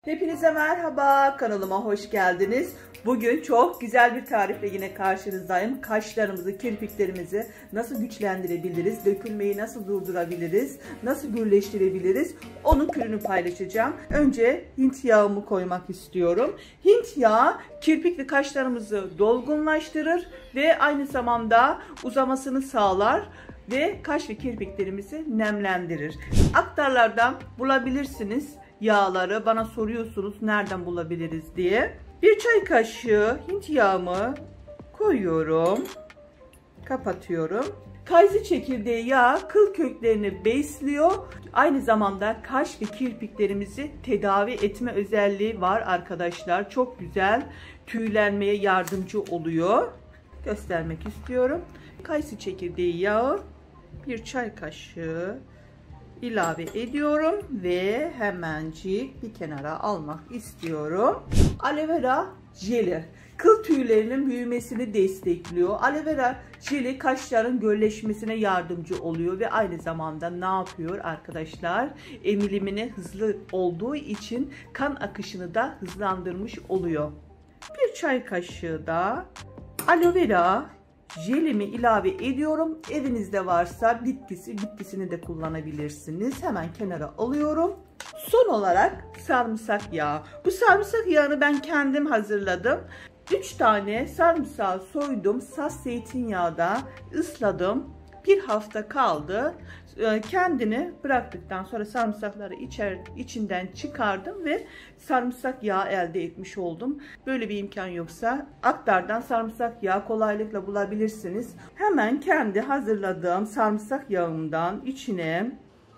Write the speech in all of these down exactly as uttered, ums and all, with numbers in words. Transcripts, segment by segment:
Hepinize merhaba, kanalıma hoş geldiniz. Bugün çok güzel bir tarifle yine karşınızdayım. Kaşlarımızı, kirpiklerimizi nasıl güçlendirebiliriz, dökülmeyi nasıl durdurabiliriz, nasıl gürleştirebiliriz, onun pürünü paylaşacağım. Önce Hint yağımı koymak istiyorum. Hint yağı kirpik ve kaşlarımızı dolgunlaştırır ve aynı zamanda uzamasını sağlar ve kaş ve kirpiklerimizi nemlendirir. Aktarlardan bulabilirsiniz yağları. Bana soruyorsunuz nereden bulabiliriz diye. Bir çay kaşığı Hint yağımı koyuyorum. Kapatıyorum. Kayısı çekirdeği yağı kıl köklerini besliyor. Aynı zamanda kaş ve kirpiklerimizi tedavi etme özelliği var arkadaşlar. Çok güzel, tüylenmeye yardımcı oluyor. Göstermek istiyorum. Kayısı çekirdeği yağı bir çay kaşığı ilave ediyorum ve hemencik bir kenara almak istiyorum. Aloe vera jeli kıl tüylerinin büyümesini destekliyor. Aloe vera jeli kaşların gölleşmesine yardımcı oluyor ve aynı zamanda ne yapıyor arkadaşlar? Emilimine hızlı olduğu için kan akışını da hızlandırmış oluyor. Bir çay kaşığı da aloe vera jelimi ilave ediyorum. Evinizde varsa bitkisi, bitkisini de kullanabilirsiniz. Hemen kenara alıyorum. Son olarak sarımsak yağı. Bu sarımsak yağını ben kendim hazırladım. üç tane sarımsağı soydum. Saf zeytinyağda ısladım. Bir hafta kaldı. Kendini bıraktıktan sonra sarımsakları içer, içinden çıkardım ve sarımsak yağı elde etmiş oldum. Böyle bir imkan yoksa aktardan sarımsak yağı kolaylıkla bulabilirsiniz. Hemen kendi hazırladığım sarımsak yağımdan içine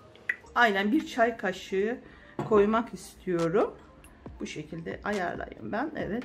aynen bir çay kaşığı koymak istiyorum. Bu şekilde ayarlayayım ben. Evet.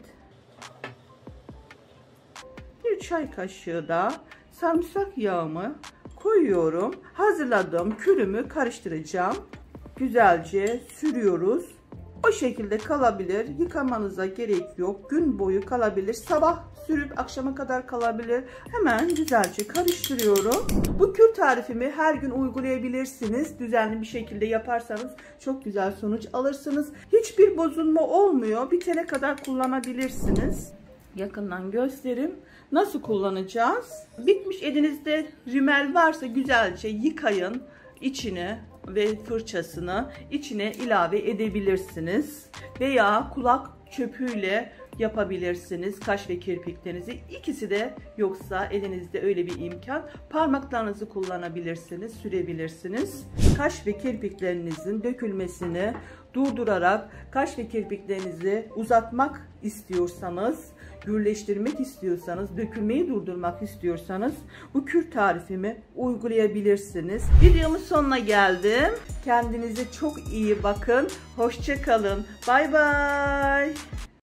Bir çay kaşığı da sarımsak yağımı koyuyorum. Hazırladığım külümü karıştıracağım. Güzelce sürüyoruz. O şekilde kalabilir. Yıkamanıza gerek yok. Gün boyu kalabilir. Sabah sürüp akşama kadar kalabilir. Hemen güzelce karıştırıyorum. Bu kür tarifimi her gün uygulayabilirsiniz. Düzenli bir şekilde yaparsanız çok güzel sonuç alırsınız. Hiçbir bozulma olmuyor. Bitene kadar kullanabilirsiniz. Yakından göstereyim. Nasıl kullanacağız? Bitmiş elinizde rimel varsa güzelce yıkayın. İçine ve fırçasını içine ilave edebilirsiniz. Veya kulak çöpüyle yapabilirsiniz kaş ve kirpiklerinizi. İkisi de yoksa elinizde öyle bir imkan, parmaklarınızı kullanabilirsiniz, sürebilirsiniz. Kaş ve kirpiklerinizin dökülmesini durdurarak kaş ve kirpiklerinizi uzatmak istiyorsanız, gürleştirmek istiyorsanız, dökülmeyi durdurmak istiyorsanız bu kür tarifimi uygulayabilirsiniz. Videomun sonuna geldim. Kendinize çok iyi bakın. Hoşça kalın. Bay bay.